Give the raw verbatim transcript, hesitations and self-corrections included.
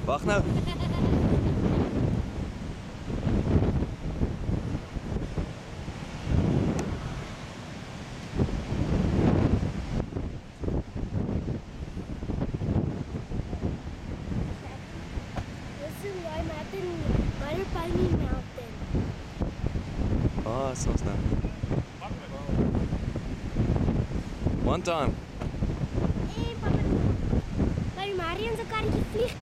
Wag nou. Ah, soms nou. One time. Hey, papa. Bij Marion, ze karretje vliegt.